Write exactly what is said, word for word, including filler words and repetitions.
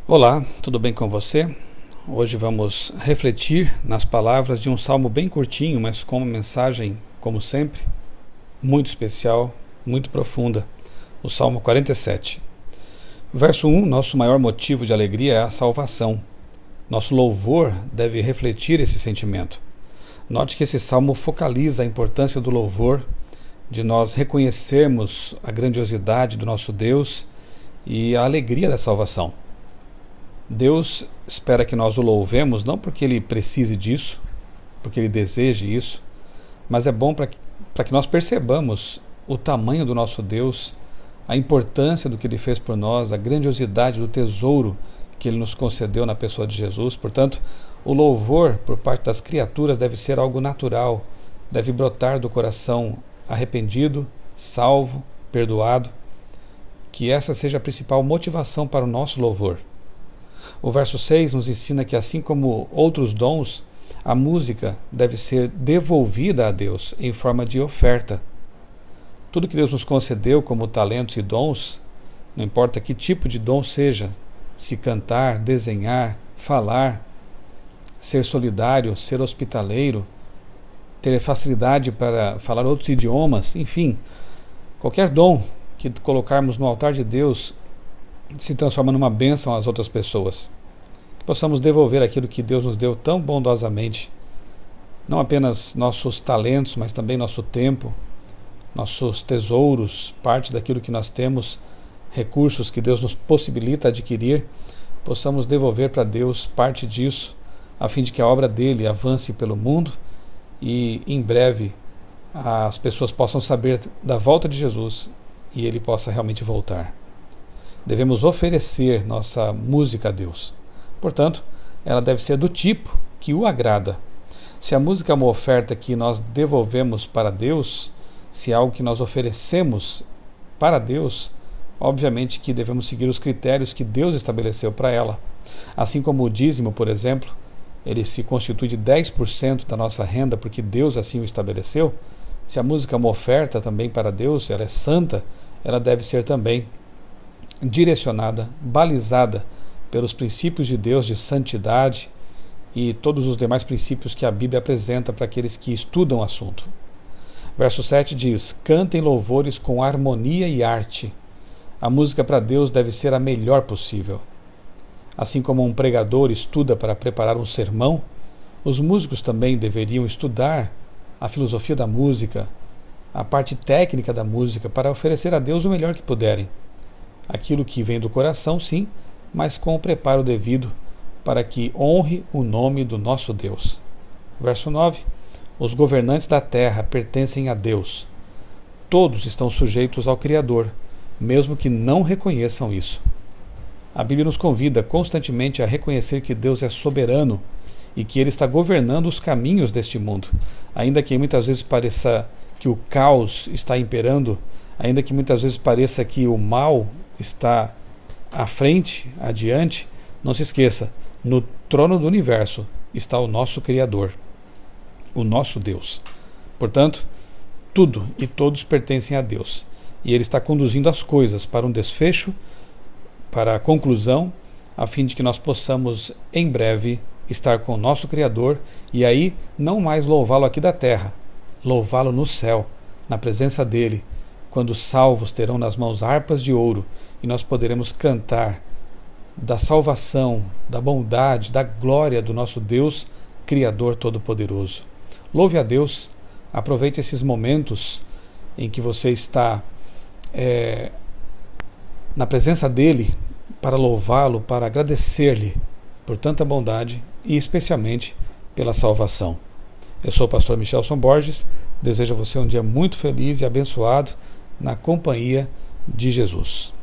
Olá, tudo bem com você? Hoje vamos refletir nas palavras de um salmo bem curtinho, mas com uma mensagem, como sempre, muito especial, muito profunda. O Salmo quarenta e sete. Verso um, nosso maior motivo de alegria é a salvação. Nosso louvor deve refletir esse sentimento. Note que esse salmo focaliza a importância do louvor, de nós reconhecermos a grandiosidade do nosso Deus e a alegria da salvação. Deus espera que nós o louvemos, não porque Ele precise disso, porque Ele deseje isso, mas é bom para que, para que nós percebamos o tamanho do nosso Deus, a importância do que Ele fez por nós, a grandiosidade do tesouro que Ele nos concedeu na pessoa de Jesus. Portanto, o louvor por parte das criaturas deve ser algo natural, deve brotar do coração arrependido, salvo, perdoado, que essa seja a principal motivação para o nosso louvor. O verso seis nos ensina que, assim como outros dons, a música deve ser devolvida a Deus em forma de oferta. Tudo que Deus nos concedeu como talentos e dons, não importa que tipo de dom seja, se cantar, desenhar, falar, ser solidário, ser hospitaleiro, ter facilidade para falar outros idiomas, enfim, qualquer dom que colocarmos no altar de Deus se transforma numa bênção às outras pessoas. Que possamos devolver aquilo que Deus nos deu tão bondosamente, não apenas nossos talentos, mas também nosso tempo, nossos tesouros, parte daquilo que nós temos, recursos que Deus nos possibilita adquirir, possamos devolver para Deus parte disso, a fim de que a obra dele avance pelo mundo e em breve as pessoas possam saber da volta de Jesus e ele possa realmente voltar. Devemos oferecer nossa música a Deus. Portanto, ela deve ser do tipo que o agrada. Se a música é uma oferta que nós devolvemos para Deus, se é algo que nós oferecemos para Deus, obviamente que devemos seguir os critérios que Deus estabeleceu para ela. Assim como o dízimo, por exemplo, ele se constitui de dez por cento da nossa renda porque Deus assim o estabeleceu. Se a música é uma oferta também para Deus, ela é santa, ela deve ser também direcionada, balizada pelos princípios de Deus de santidade e todos os demais princípios que a Bíblia apresenta para aqueles que estudam o assunto. Verso sete diz: cantem louvores com harmonia e arte. A música para Deus deve ser a melhor possível. Assim como um pregador estuda para preparar um sermão, os músicos também deveriam estudar a filosofia da música, a parte técnica da música, para oferecer a Deus o melhor que puderem. Aquilo que vem do coração, sim, mas com o preparo devido para que honre o nome do nosso Deus. Verso nove. Os governantes da terra pertencem a Deus. Todos estão sujeitos ao Criador, mesmo que não reconheçam isso. A Bíblia nos convida constantemente a reconhecer que Deus é soberano e que Ele está governando os caminhos deste mundo, ainda que muitas vezes pareça que o caos está imperando, ainda que muitas vezes pareça que o mal está à frente, adiante. Não se esqueça, no trono do universo está o nosso Criador, o nosso Deus. Portanto, tudo e todos pertencem a Deus, e Ele está conduzindo as coisas para um desfecho, para a conclusão, a fim de que nós possamos em breve estar com o nosso Criador e aí não mais louvá-lo aqui da terra, louvá-lo no céu, na presença dEle, quando os salvos terão nas mãos harpas de ouro e nós poderemos cantar da salvação, da bondade, da glória do nosso Deus, Criador Todo-Poderoso. Louve a Deus, aproveite esses momentos em que você está é, na presença dEle para louvá-lo, para agradecer-lhe por tanta bondade e especialmente pela salvação. Eu sou o pastor Michelson Borges, desejo a você um dia muito feliz e abençoado na companhia de Jesus.